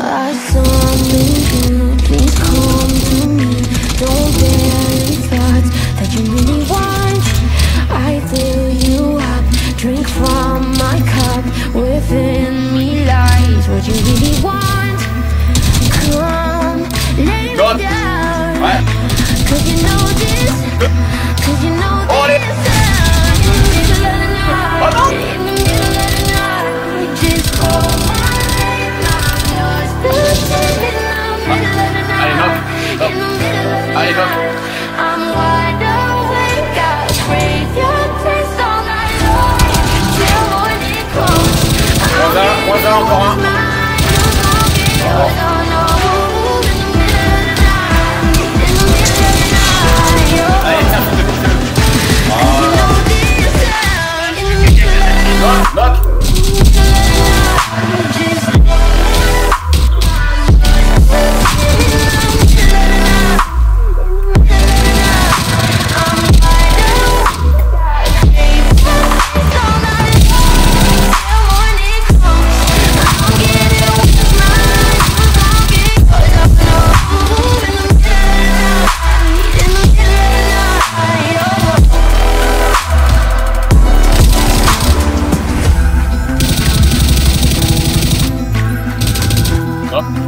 I summon you, please come to me. Don't bear any thoughts that you really want. I fill you up, drink from my cup. Within me lies what you really want. Come, lay me down. Cause you know this, cause you know this. In the middle of the night, in the middle of the night, just hold my hand, my yours. In the middle of the night, in the middle of the night, I'm wide awake, I crave your taste all night long. Till morning comes, I'll get yours, mine, I'll get yours, oh no. Up.